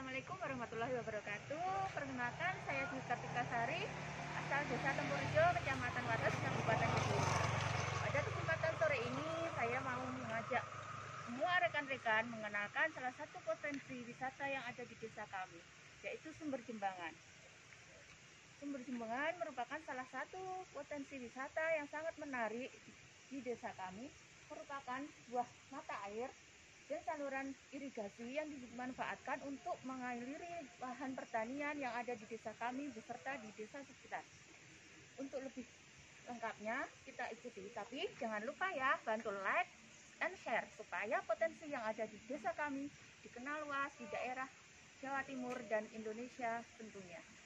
Assalamualaikum warahmatullahi wabarakatuh. Perkenalkan, saya Dwi Kartika Sari, asal Desa Tempurjo, Kecamatan Wates, Kabupaten Kediri. Pada kesempatan sore ini, saya mau mengajak semua rekan-rekan mengenalkan salah satu potensi wisata yang ada di desa kami, yaitu Sumber Jembangan. Sumber Jembangan merupakan salah satu potensi wisata yang sangat menarik di desa kami, merupakan sebuah mata air dan saluran irigasi yang dimanfaatkan untuk mengaliri lahan pertanian yang ada di desa kami beserta di desa sekitar. Untuk lebih lengkapnya kita ikuti, tapi jangan lupa ya bantu like and share supaya potensi yang ada di desa kami dikenal luas di daerah Jawa Timur dan Indonesia tentunya.